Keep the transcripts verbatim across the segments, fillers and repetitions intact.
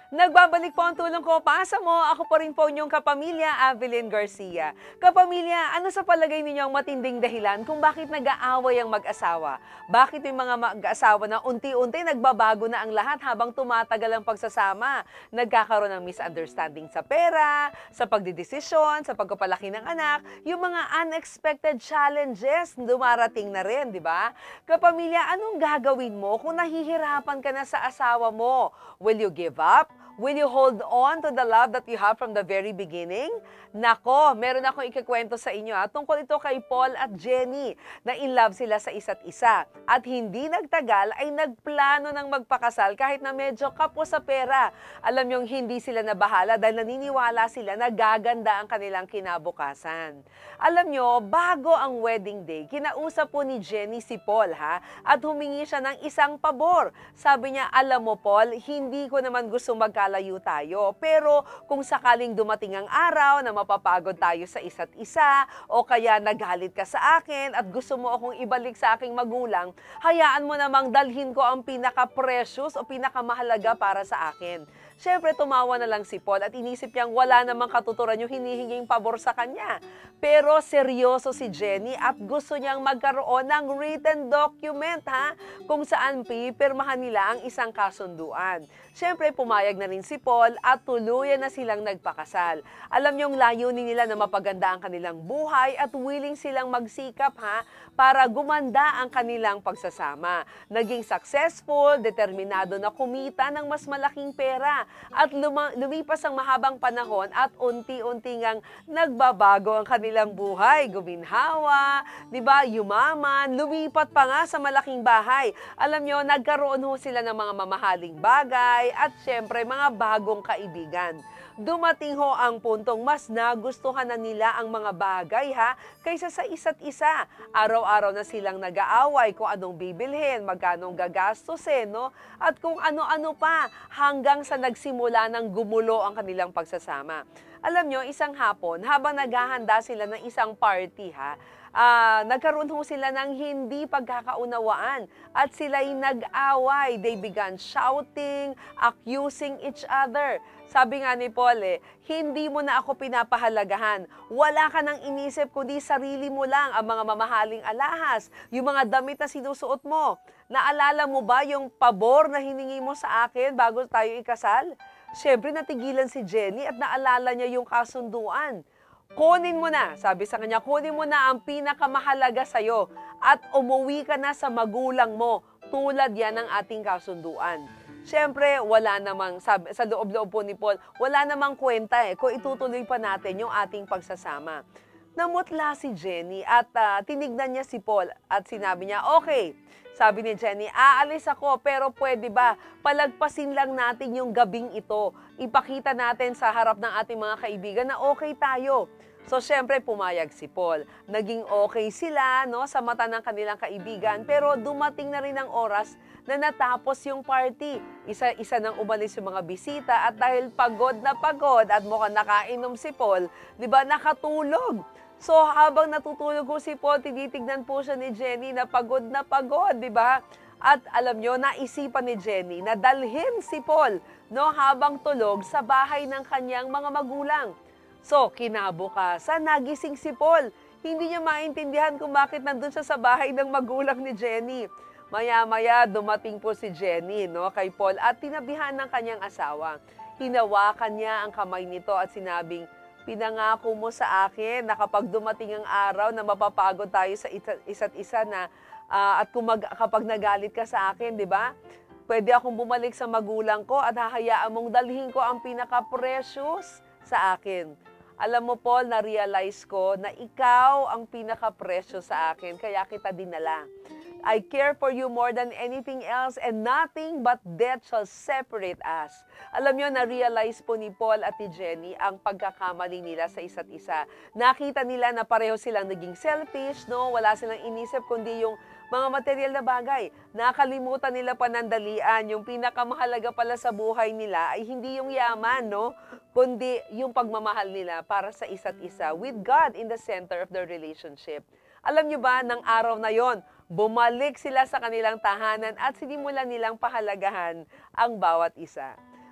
Nagbabalik po ang tulong ko para sa mo. Ako pa rin po inyong kapamilya, Avelyn Garcia. Kapamilya, ano sa palagay ninyo ang matinding dahilan kung bakit nag-aaway ang mag-asawa? Bakit yung mga mag-asawa na unti-unti nagbabago na ang lahat habang tumatagal ang pagsasama? Nagkakaroon ng misunderstanding sa pera, sa pagdidesisyon, sa pagpapalaki ng anak, yung mga unexpected challenges dumarating na rin, di ba? Kapamilya, anong gagawin mo kung nahihirapan ka na sa asawa mo? Will you give up? Will you hold on to the love that you have from the very beginning? Nako, meron akong ikikwento sa inyo. At tungkol ito kay Paul at Jenny na in love sila sa isa't isa. At hindi nagtagal ay nagplano ng magpakasal kahit na medyo kapos sa pera. Alam yung hindi sila nabahala dahil naniniwala sila na gaganda ang kanilang kinabukasan. Alam nyo, bago ang wedding day, kinausap po ni Jenny si Paul ha at humingi siya ng isang pabor. Sabi niya, alam mo Paul, hindi ko naman gusto magkalayo tayo. Pero kung sakaling dumating ang araw na mapapagod tayo sa isa't isa o kaya nagalit ka sa akin at gusto mo akong ibalik sa aking magulang, hayaan mo namang dalhin ko ang pinaka-precious o pinakamahalaga para sa akin. Siyempre, tumawa na lang si Paul at inisip niyang wala namang katuturan yung hinihinging pabor sa kanya. Pero seryoso si Jenny at gusto niyang magkaroon ng written document ha, kung saan pipirmahan nila ang isang kasunduan. Siyempre, pumayag na rin si Paul at tuluyan na silang nagpakasal. Alam niyong layunin nila na mapaganda ang kanilang buhay at willing silang magsikap ha, para gumanda ang kanilang pagsasama. Naging successful, determinado na kumita ng mas malaking pera at luma- lumipas ang mahabang panahon at unti-unti ngang nagbabago ang kanilang buhay. Guminhawa, di ba, yumaman, lumipat pa nga sa malaking bahay. Alam nyo, nagkaroon ho sila ng mga mamahaling bagay at syempre mga bagong kaibigan. Dumating ho ang puntong mas nagustuhan na nila ang mga bagay ha, kaysa sa isa't isa. Araw-araw na silang nag-aaway kung anong bibilhin, magkanong gagastusin, no? At kung ano-ano pa hanggang sa nagsimula ng gumulo ang kanilang pagsasama. Alam nyo, isang hapon, habang naghahanda sila ng isang party ha, Uh, nagkaroon ho sila ng hindi pagkakaunawaan at sila'y nag-away. They began shouting, accusing each other. Sabi nga ni Paul eh, hindi mo na ako pinapahalagahan. Wala ka nang inisip kundi sarili mo lang, ang mga mamahaling alahas, yung mga damit na sinusuot mo. Naalala mo ba yung pabor na hiningi mo sa akin bago tayo ikasal? Siyempre natigilan si Jenny at naalala niya yung kasunduan. Kunin mo na, sabi sa kanya, kunin mo na ang pinakamahalaga sa'yo at umuwi ka na sa magulang mo. Tulad yan ng ating kasunduan. Siyempre, wala namang, sabi, sa loob-loob po ni Paul, wala namang kwenta eh kung itutuloy pa natin yung ating pagsasama. Namutla si Jenny at uh, tinignan niya si Paul at sinabi niya, okay, sabi ni Jenny, aalis ako pero pwede ba palagpasin lang natin yung gabing ito. Ipakita natin sa harap ng ating mga kaibigan na okay tayo. So, syempre, pumayag si Paul. Naging okay sila no, sa mata ng kanilang kaibigan pero dumating na rin ang oras na natapos yung party. Isa-isa nang umalis yung mga bisita at dahil pagod na pagod at mukhang nakainom si Paul, di ba, nakatulog. So, habang natutulog ko si Paul, tinitignan po siya ni Jenny na pagod na pagod, di ba? At alam nyo, naisipan ni Jenny na dalhin si Paul no, habang tulog sa bahay ng kanyang mga magulang. So, kinabukasan, nagising si Paul. Hindi niya maintindihan kung bakit nandun siya sa bahay ng magulang ni Jenny. Maya-maya, dumating po si Jenny no, kay Paul at tinabihan ng kanyang asawa. Hinawakan niya ang kamay nito at sinabing, pinangako mo sa akin na kapag dumating ang araw na mapapagod tayo sa isa't isa na uh, at kung mag, kapag nagalit ka sa akin, di ba? Pwede akong bumalik sa magulang ko at hahayaan mong dalhin ko ang pinaka-precious sa akin. Alam mo Paul, na-realize ko na ikaw ang pinaka-precious sa akin, kaya kita dinala. I care for you more than anything else and nothing but death shall separate us. Alam nyo, na-realize po ni Paul at ni Jenny ang pagkakamali nila sa isa't isa. Nakita nila na pareho silang naging selfish, no? Wala silang inisip kundi yung mga material na bagay. Nakalimutan nila panandalian. Yung pinakamahalaga pala sa buhay nila ay hindi yung yaman, no? Kundi yung pagmamahal nila para sa isa't isa with God in the center of their relationship. Alam nyo ba, ng araw na yon, bumalik sila sa kanilang tahanan at sinimulan nilang pahalagahan ang bawat isa.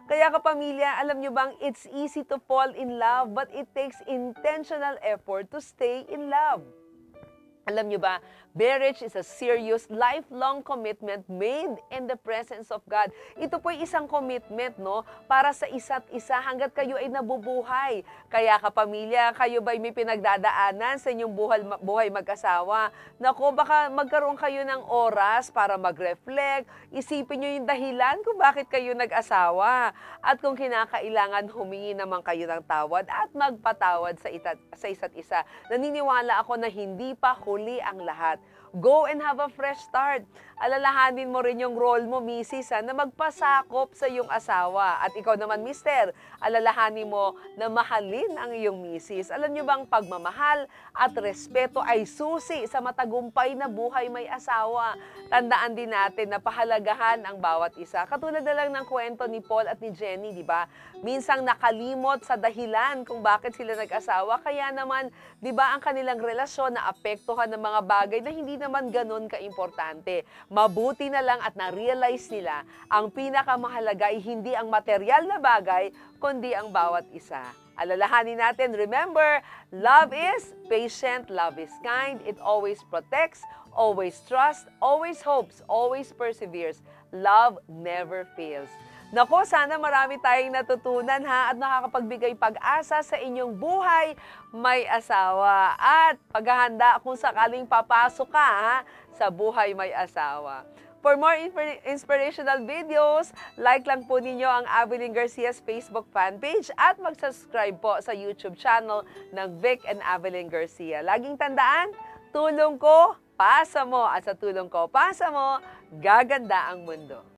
Kaya kapamilya, alam nyo bang it's easy to fall in love but it takes intentional effort to stay in love. Alam nyo ba, marriage is a serious, lifelong commitment made in the presence of God. Ito po'y isang commitment, no? Para sa isa't isa hanggat kayo ay nabubuhay. Kaya kapamilya, kayo ba'y may pinagdadaanan sa inyong buhay, buhay mag-asawa? Nako, baka magkaroon kayo ng oras para mag-reflect. Isipin nyo yung dahilan kung bakit kayo nag-asawa. At kung kinakailangan, humingi naman kayo ng tawad at magpatawad sa, ita, sa isa't isa. Naniniwala ako na hindi pa huli ang lahat. Go and have a fresh start. Alalahanin mo rin yung role mo, misis, ha, na magpasakop sa iyong asawa. At ikaw naman, mister, alalahanin mo na mahalin ang iyong misis. Alam niyo bang pagmamahal at respeto ay susi sa matagumpay na buhay may asawa. Tandaan din natin na pahalagahan ang bawat isa. Katulad na lang ng kwento ni Paul at ni Jenny, di ba? Minsang nakalimot sa dahilan kung bakit sila nag-asawa. Kaya naman, di ba, ang kanilang relasyon na apektuhan ng mga bagay na hindi naman ganun kaimportante. Mabuti na lang at na-realize nila ang pinakamahalaga ay hindi ang material na bagay, kundi ang bawat isa. Alalahanin natin, remember, love is patient, love is kind, it always protects, always trusts, always hopes, always perseveres. Love never fails. Nako, sana marami tayong natutunan ha at nakakapagbigay pag-asa sa inyong buhay may asawa at paghahanda kung sakaling papasok ka ha, sa buhay may asawa. For more inspirational videos, like lang po ninyo ang Avelyn Garcia's Facebook fan page at mag-subscribe po sa YouTube channel ng Vic and Avelyn Garcia. Laging tandaan, tulong ko, pasa mo at sa tulong ko, pasa mo, gaganda ang mundo.